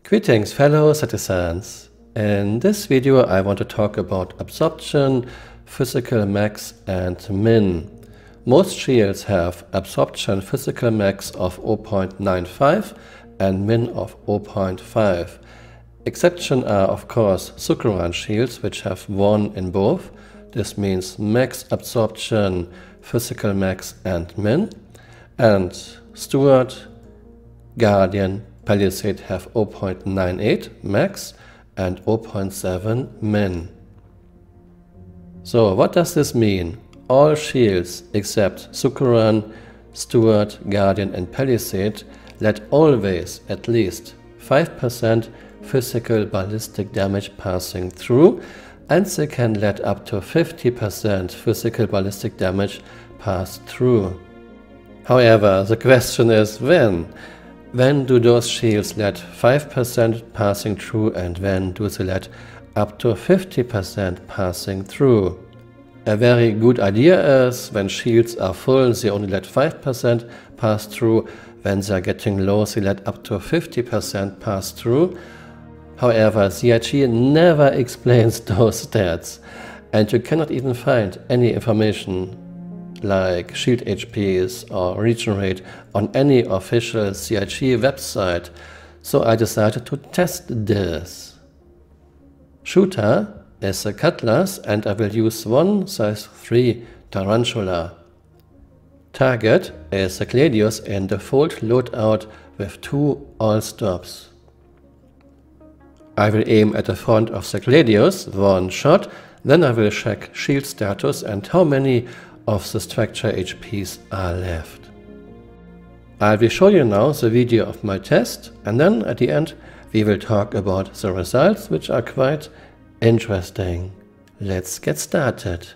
Greetings fellow citizens. In this video I want to talk about absorption, physical max and min. Most shields have absorption physical max of 0.95 and min of 0.5. Exception are of course Sukuran shields which have 1 in both. This means max absorption, physical max and min. And Stuart, Guardian, Palisade have 0.98 max and 0.7 min. So what does this mean? All shields except Sukuran, Stuart, Guardian and Palisade let always at least 5% physical ballistic damage passing through, and they can let up to 50% physical ballistic damage pass through. However, the question is when? When do those shields let 5% passing through and when do they let up to 50% passing through? A very good idea is when shields are full they only let 5% pass through, when they are getting low they let up to 50% pass through. However, CIG never explains those stats and you cannot even find any information like shield HPs or regen rate on any official CIG website, so I decided to test this. Shooter is a cutlass and I will use one size 3 tarantula. Target is a Gladius in default loadout with 2 all stops. I will aim at the front of the Gladius, 1 shot, then I will check shield status and how many of the structure HPs are left. I will show you now the video of my test and then at the end we will talk about the results, which are quite interesting. Let's get started.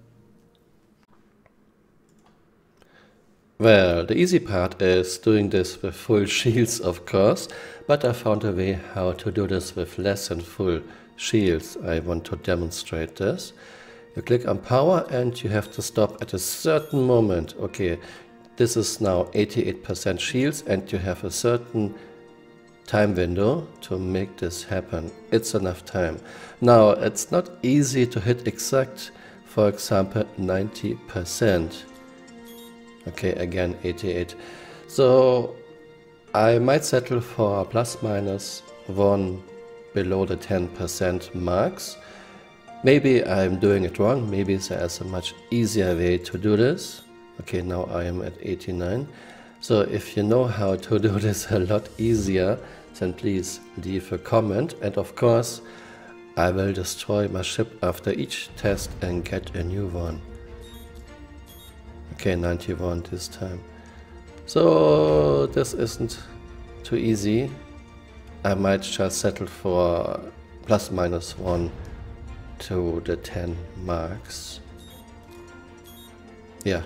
Well, the easy part is doing this with full shields of course, but I found a way how to do this with less than full shields. I want to demonstrate this. You click on power and you have to stop at a certain moment. Okay, this is now 88% shields and you have a certain time window to make this happen. It's enough time. Now, it's not easy to hit exact, for example, 90%. Okay, again 88. So I might settle for ±1 below the 10% marks. Maybe I'm doing it wrong, maybe there is a much easier way to do this. Okay, now I am at 89. So if you know how to do this a lot easier, then please leave a comment. And of course, I will destroy my ship after each test and get a new one. Okay, 91 this time. So this isn't too easy. I might just settle for ±1 to the 10 marks. Yeah.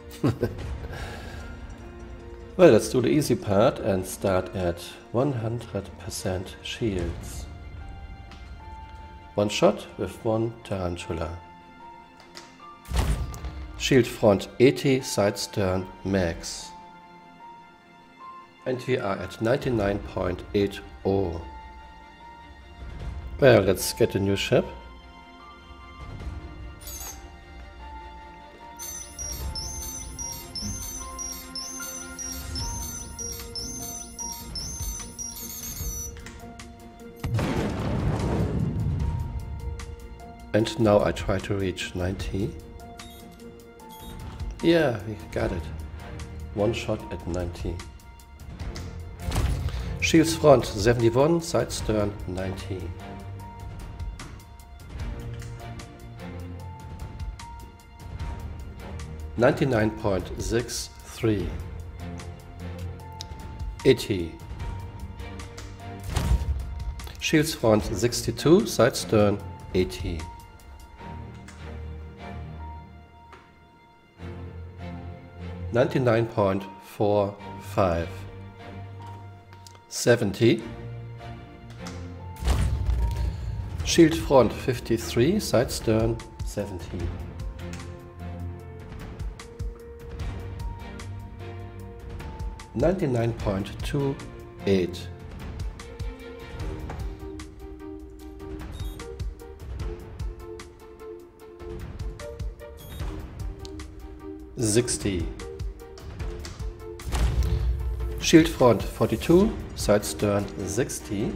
Well, let's do the easy part and start at 100% shields. 1 shot with 1 tarantula. Shield front 80, side stern max. And we are at 99.80. Well, let's get a new ship. And now I try to reach 90. Yeah, we got it. 1 shot at 90. Shields front 71, side stern 90. (99.63) 80. Shields front 62, side stern 80. 99.45. 70. Shield front 53, side stern 70. 99.28. 60. Shield front 42, side stern 60.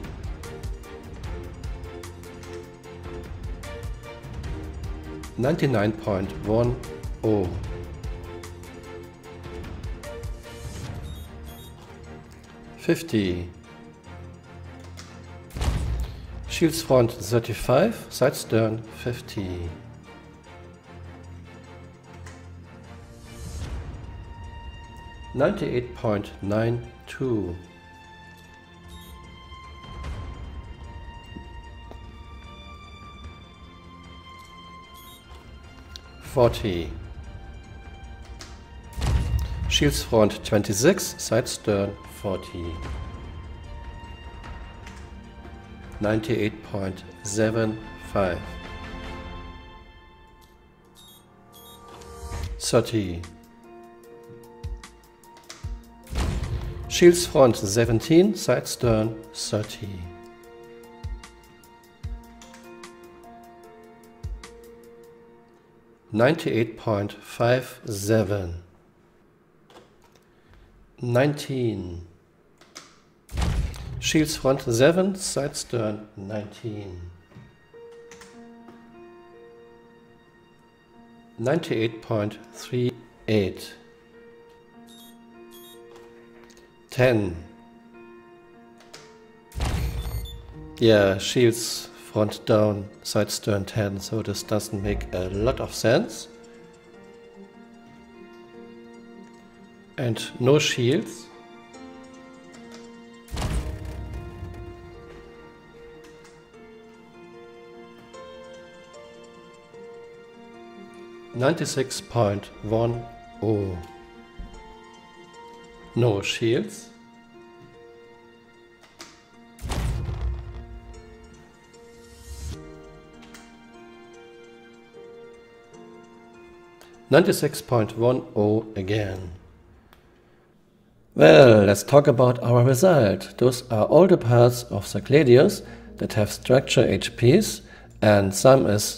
99.10. Shields front 35, side stern 50. 98.92. 40. Shields front 26, side stern 40. 98.75. 30. Shields front 17, side stern 30. 98.57. 19. Shields front 7, side stern 19. 98.38. 10. Yeah, shields front down, side stern 10, so this doesn't make a lot of sense. And no shields. $96.10. No shields. $96.10 again. Well, let's talk about our result. Those are all the parts of the Gladius that have structure HPs, and sum is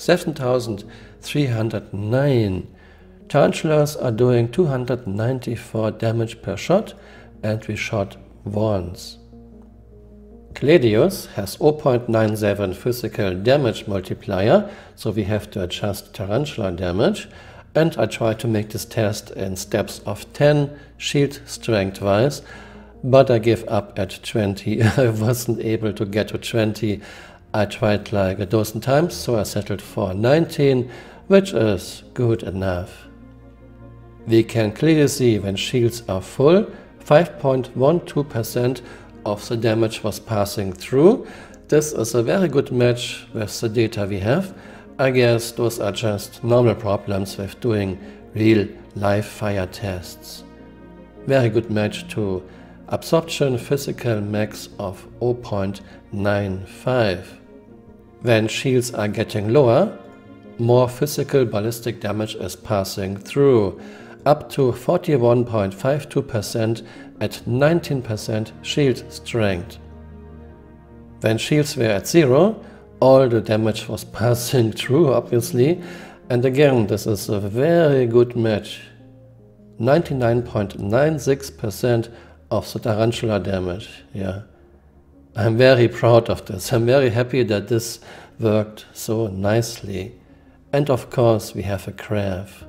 7,309. Tarantulas are doing 294 damage per shot, and we shot once. Gladius has 0.97 physical damage multiplier, so we have to adjust tarantula damage. And I tried to make this test in steps of 10 shield strength wise, but I gave up at 20. I wasn't able to get to 20. I tried like a dozen times, so I settled for 19, which is good enough. We can clearly see when shields are full, 5.12% of the damage was passing through. This is a very good match with the data we have. I guess those are just normal problems with doing real live fire tests. Very good match to absorption physical max of 0.95. When shields are getting lower, more physical ballistic damage is passing through, up to 41.52% at 19% shield strength. When shields were at 0, all the damage was passing through, obviously, and again, this is a very good match. 99.96% of the tarantula damage. Yeah, I'm very proud of this. I'm very happy that this worked so nicely. And of course, we have a graph.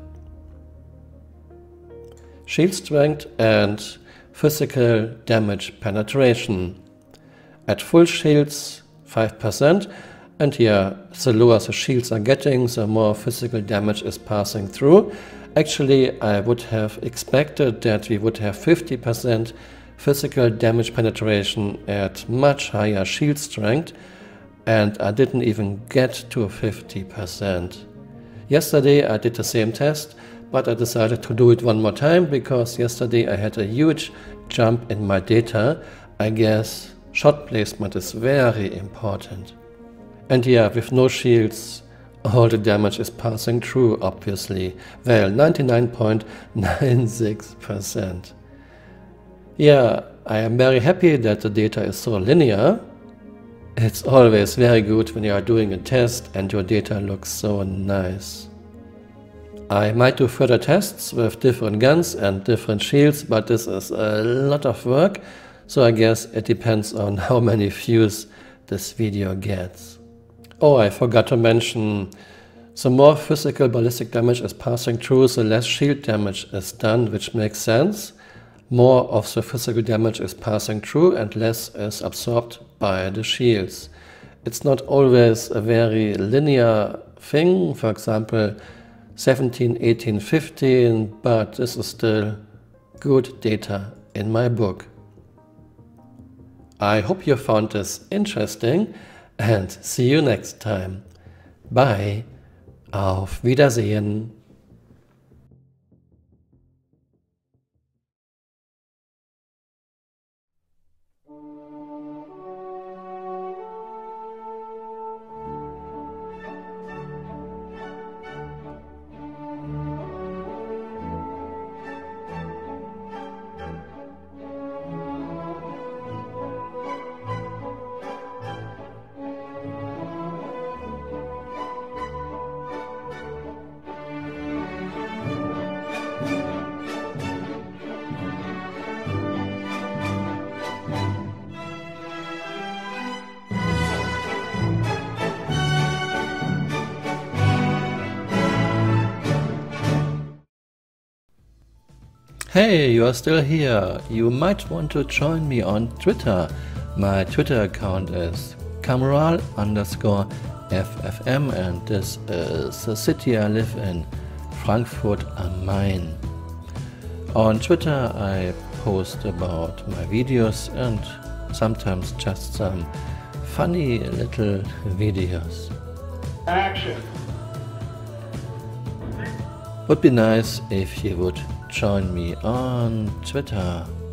Shield strength and physical damage penetration. At full shields, 5%. And yeah, the lower the shields are getting, the more physical damage is passing through. Actually, I would have expected that we would have 50% physical damage penetration at much higher shield strength, and I didn't even get to 50%. Yesterday I did the same test, but I decided to do it one more time because yesterday I had a huge jump in my data. I guess shot placement is very important. And yeah, with no shields, all the damage is passing through, obviously. Well, 99.96%. Yeah, I am very happy that the data is so linear. It's always very good when you are doing a test and your data looks so nice. I might do further tests with different guns and different shields, but this is a lot of work, so I guess it depends on how many views this video gets. Oh, I forgot to mention, the more physical ballistic damage is passing through, the less shield damage is done, which makes sense. More of the physical damage is passing through and less is absorbed by the shields. It's not always a very linear thing, for example 17, 18, 15, but this is still good data in my book. I hope you found this interesting and see you next time. Bye. Auf Wiedersehen. Hey, you are still here. You might want to join me on Twitter. My Twitter account is Kameral_FFM and this is the city I live in, Frankfurt am Main. On Twitter I post about my videos and sometimes just some funny little videos. Action! Would be nice if you would join me on Twitter.